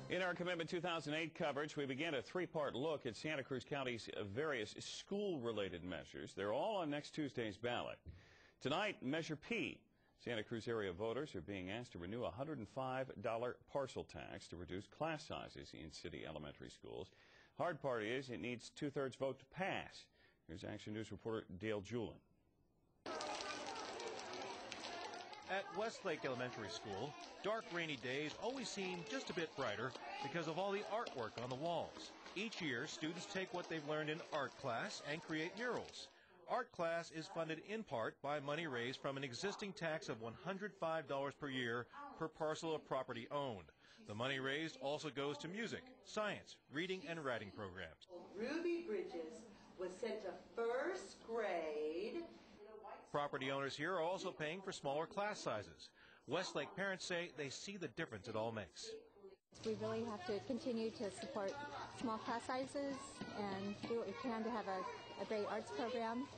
In our Commitment 2008 coverage, we began a three-part look at Santa Cruz County's various school-related measures. They're all on next Tuesday's ballot. Tonight, Measure P. Santa Cruz area voters are being asked to renew a $105 parcel tax to reduce class sizes in city elementary schools. Hard part is it needs two-thirds vote to pass. Here's Action News reporter Dale Julin. At Westlake Elementary School, dark, rainy days always seem just a bit brighter because of all the artwork on the walls. Each year, students take what they've learned in art class and create murals. Art class is funded in part by money raised from an existing tax of $105 per year per parcel of property owned. The money raised also goes to music, science, reading, and writing programs. Ruby Bridges was sent to first grade. Property owners here are also paying for smaller class sizes. Westlake parents say they see the difference it all makes. We really have to continue to support small class sizes and do what we can to have a great arts program.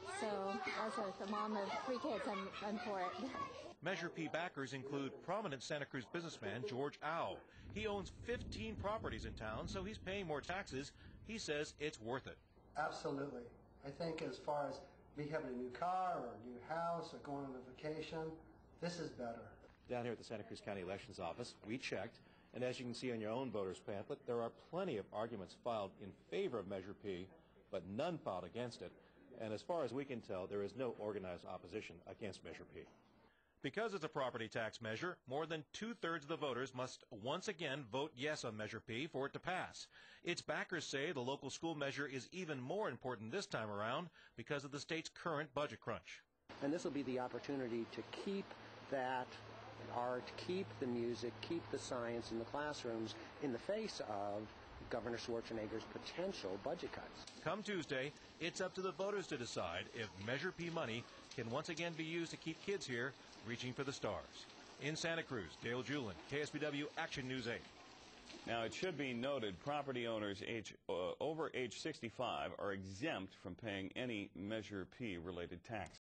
So as a mom of 3 kids, I'm for it. Measure P backers include prominent Santa Cruz businessman George Au. He owns 15 properties in town, so he's paying more taxes. He says it's worth it. Absolutely. I think as far as me having a new car or a new house or going on a vacation, this is better. Down here at the Santa Cruz County Elections Office, we checked, and as you can see on your own voter's pamphlet, there are plenty of arguments filed in favor of Measure P, but none filed against it. And as far as we can tell, there is no organized opposition against Measure P. Because it's a property tax measure, more than two-thirds of the voters must once again vote yes on Measure P for it to pass. Its backers say the local school measure is even more important this time around because of the state's current budget crunch. And this will be the opportunity to keep that art, keep the music, keep the science in the classrooms in the face of Governor Schwarzenegger's potential budget cuts. Come Tuesday, it's up to the voters to decide if Measure P money can once again be used to keep kids here reaching for the stars. In Santa Cruz, Dale Julin, KSBW Action News 8. Now, it should be noted property owners over age 65 are exempt from paying any Measure P related tax.